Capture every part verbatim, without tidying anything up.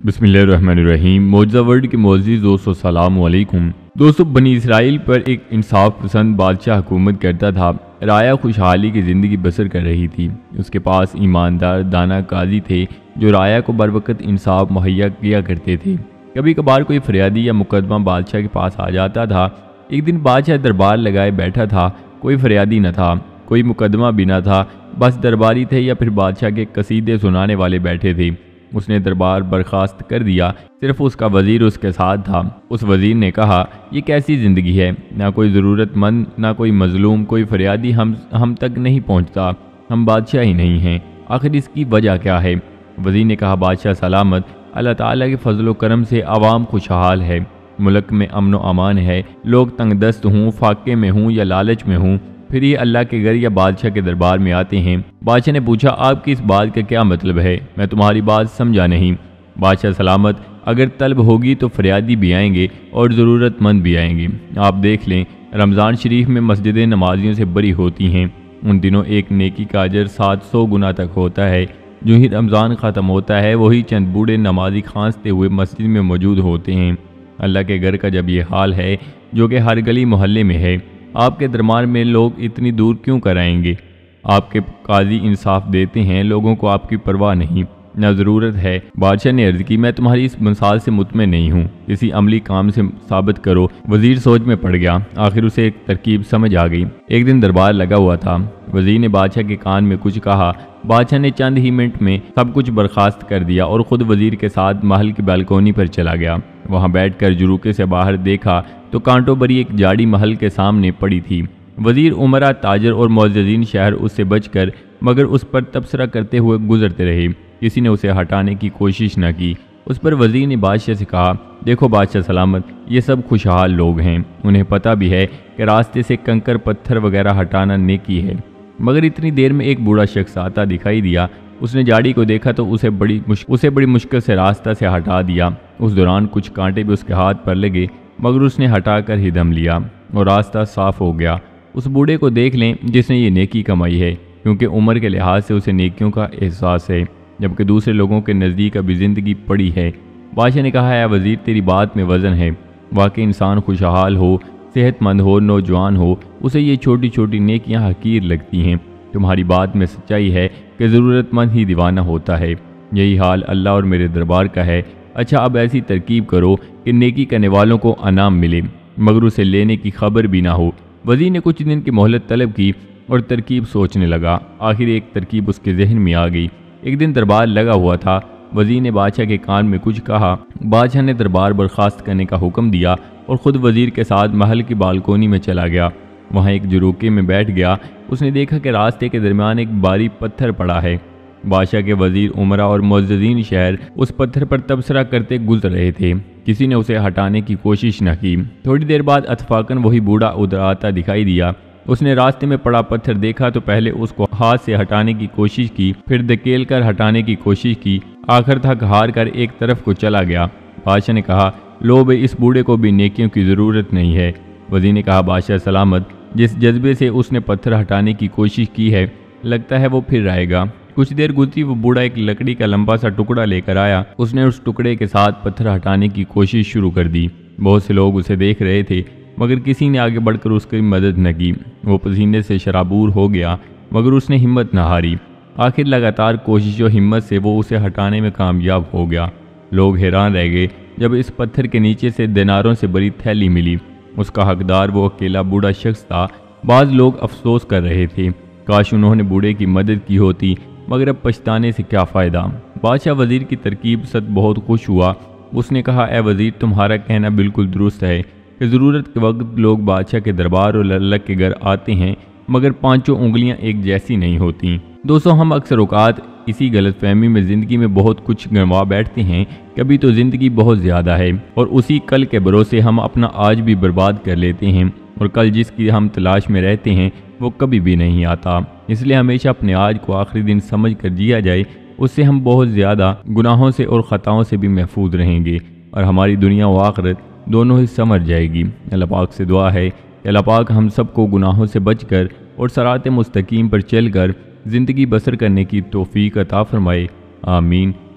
बिस्मिल्लाहिर्रहमानिर्रहीम। मौजूदा वर्ल्ड के मोअज़्ज़िज़ दोस्तों अस्सलामु अलैकुम। दोस्तों, बनी इसराइल पर एक इंसाफ पसंद बादशाह हुकूमत करता था। राया खुशहाली की ज़िंदगी बसर कर रही थी। उसके पास ईमानदार दाना काजी थे जो राया को बरवक़्त इंसाफ मुहैया किया करते थे। कभी कभार कोई फरियादी या मुकदमा बादशाह के पास आ जाता था। एक दिन बादशाह दरबार लगाए बैठा था। कोई फरियादी न था, कोई मुकदमा भी न था, बस दरबारी थे या फिर बादशाह के कसीदे सुनाने वाले बैठे थे। उसने दरबार बर्खास्त कर दिया। सिर्फ उसका वज़ीर उसके साथ था। उस वज़ीर ने कहा, ये कैसी ज़िंदगी है, ना कोई ज़रूरतमंद ना कोई मज़लूम, कोई फरियादी हम हम तक नहीं पहुंचता, हम बादशाह ही नहीं हैं, आखिर इसकी वजह क्या है? वज़ीर ने कहा, बादशाह सलामत, अल्लाह ताला के फजल करम से आवाम खुशहाल है, मुल्क में अमन व अमान है, लोग तंगदस्त हूँ, फाके में हूँ या लालच में हूँ, फिर ये अल्लाह के घर या बादशाह के दरबार में आते हैं। बादशाह ने पूछा, आपकी इस बात का क्या मतलब है? मैं तुम्हारी बात समझा नहीं। बादशाह सलामत, अगर तलब होगी तो फरियादी भी आएंगे और ज़रूरतमंद भी आएंगे। आप देख लें, रमज़ान शरीफ में मस्जिदें नमाजियों से बरी होती हैं। उन दिनों एक नेकी का अजर सात सौ गुना तक होता है। जो ही रमज़ान ख़त्म होता है वही चंद बूढ़े नमाजी खांसते हुए मस्जिद में मौजूद होते हैं। अल्लाह के घर का जब ये हाल है, जो कि हर गली मोहल्ले में है, आपके दरबार में लोग इतनी दूर क्यों कराएंगे? आपके काजी इंसाफ देते हैं, लोगों को आपकी परवाह नहीं, न ज़रूरत है। बादशाह ने अर्ज़ की, मैं तुम्हारी इस मिसाल से मुतमिन नहीं हूँ, किसी अमली काम से साबित करो। वज़ीर सोच में पड़ गया। आखिर उसे एक तरकीब समझ आ गई। एक दिन दरबार लगा हुआ था। वज़ीर ने बादशाह के कान में कुछ कहा। बादशाह ने चंद ही मिनट में सब कुछ बर्खास्त कर दिया और ख़ुद वज़ीर के साथ महल की बालकोनी पर चला गया। वहाँ बैठकर जुरूके से बाहर देखा तो कांटों भरी एक जाड़ी महल के सामने पड़ी थी। वज़ीर, उमरा, ताजर और मुअज़्ज़िज़ीन शहर उससे बचकर मगर उस पर तबसरा करते हुए गुजरते रहे। किसी ने उसे हटाने की कोशिश न की। उस पर वज़ीर ने बादशाह से कहा, देखो बादशाह सलामत, ये सब खुशहाल लोग हैं, उन्हें पता भी है कि रास्ते से कंकर पत्थर वगैरह हटाना नेकी है। मगर इतनी देर में एक बूढ़ा शख्स आता दिखाई दिया। उसने जाड़ी को देखा तो उसे बड़ी मुश्क, उसे बड़ी मुश्किल से रास्ता से हटा दिया। उस दौरान कुछ कांटे भी उसके हाथ पर लगे, मगर उसने हटाकर ही दम लिया और रास्ता साफ हो गया। उस बूढ़े को देख लें जिसने ये नेकी कमाई है, क्योंकि उम्र के लिहाज से उसे नेकियों का एहसास है, जबकि दूसरे लोगों के नज़दीक अभी ज़िंदगी पड़ी है। बादशाह ने कहा, है वज़ीर, तेरी बात में वज़न है। वाकई इंसान खुशहाल हो, सेहतमंद हो, नौजवान हो, उसे ये छोटी छोटी नेकियां हकीर लगती हैं। तुम्हारी बात में सच्चाई है कि ज़रूरतमंद ही दीवाना होता है। यही हाल अल्लाह और मेरे दरबार का है। अच्छा, अब ऐसी तरकीब करो कि नेकी करने वालों को अनाम मिले, मगर उसे लेने की खबर भी ना हो। वज़ीर ने कुछ दिन की मोहलत तलब की और तरकीब सोचने लगा। आखिर एक तरकीब उसके जहन में आ गई। एक दिन दरबार लगा हुआ था। वज़ीर ने बादशाह के कान में कुछ कहा। बादशाह ने दरबार बर्खास्त करने का हुक्म दिया और ख़ुद वज़ीर के साथ महल की बालकोनी में चला गया। वहाँ एक जुरूके में बैठ गया। उसने देखा कि रास्ते के दरमियान एक भारी पत्थर पड़ा है। बादशाह के वज़ीर, उमरा और मुअज़्ज़िज़ीन शहर उस पत्थर पर तबसरा करते गुजर रहे थे। किसी ने उसे हटाने की कोशिश न की। थोड़ी देर बाद अतफाकन वही बूढ़ा उधर आता दिखाई दिया। उसने रास्ते में पड़ा पत्थर देखा तो पहले उसको हाथ से हटाने की कोशिश की, फिर धकेल कर हटाने की कोशिश की, आखिर थक हार कर एक तरफ को चला गया। बादशाह ने कहा, लो बे, इस बूढ़े को भी नेकियों की ज़रूरत नहीं है। वज़ीर ने कहा, बादशाह सलामत, जिस जज्बे से उसने पत्थर हटाने की कोशिश की है, लगता है वो फिर आएगा। कुछ देर गुजरी, वो बूढ़ा एक लकड़ी का लंबा सा टुकड़ा लेकर आया। उसने उस टुकड़े के साथ पत्थर हटाने की कोशिश शुरू कर दी। बहुत से लोग उसे देख रहे थे, मगर किसी ने आगे बढ़कर उसकी मदद न की। वो पसीने से शराबूर हो गया, मगर उसने हिम्मत न हारी। आखिर लगातार कोशिश और हिम्मत से वो उसे हटाने में कामयाब हो गया। लोग हैरान रह गए जब इस पत्थर के नीचे से दिनारों से भरी थैली मिली। उसका हकदार वो अकेला बूढ़ा शख्स था। बाज़ लोग अफसोस कर रहे थे, काश उन्होंने बूढ़े की मदद की होती, मगर अब पछताने से क्या फ़ायदा। बादशाह वज़ीर की तरकीब से बहुत खुश हुआ। उसने कहा, ए वज़ीर, तुम्हारा कहना बिल्कुल दुरुस्त है कि ज़रूरत के वक्त लोग बादशाह के दरबार और अल्लाह के घर आते हैं, मगर पांचों उंगलियां एक जैसी नहीं होती। दोस्तों, हम अक्सर औकात इसी गलतफहमी में ज़िंदगी में बहुत कुछ गंवा बैठते हैं। कभी तो ज़िंदगी बहुत ज़्यादा है और उसी कल के भरोसे हम अपना आज भी बर्बाद कर लेते हैं, और कल जिसकी हम तलाश में रहते हैं वो कभी भी नहीं आता। इसलिए हमेशा अपने आज को आखिरी दिन समझ कर जिया जाए, उससे हम बहुत ज़्यादा गुनाहों से और ख़ताओं से भी महफूज रहेंगे और हमारी दुनिया व आखिरत दोनों ही संवर जाएगी। अल्लाह पाक से दुआ है कि अल्लाह पाक हम सबको गुनाहों से बचकर और सरात मुस्तकीम पर चलकर ज़िंदगी बसर करने की तौफीक अता फरमाए। आमीन।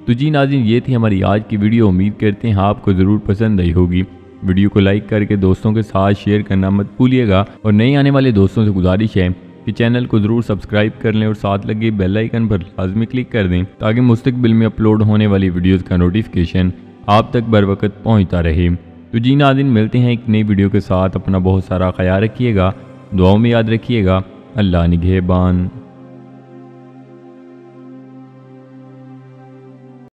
تو جی ناظرین، یہ تھی ہماری آج کی ویڈیو، امید کرتے ہیں آپ کو ضرور پسند آئی ہوگی۔ ویڈیو کو لائک کر کے دوستوں کے ساتھ شیئر کرنا مت بھولیے گا، اور نئے آنے والے دوستوں سے گزارش ہے کہ چینل کو ضرور سبسکرائب کر لیں اور ساتھ لگے بیل آئیکن پر لازمی کلک کر دیں تاکہ مستقبل میں اپلوڈ ہونے والی ویڈیوز کا نوٹیفیکیشن آپ تک بر وقت پہنچتا رہے۔ تو جی ناظرین، ملتے ہیں ایک نئی ویڈیو کے ساتھ، اپنا بہت سارا خیال رکھیے گا، دعاؤں میں یاد رکھیے گا۔ اللہ نگہبان۔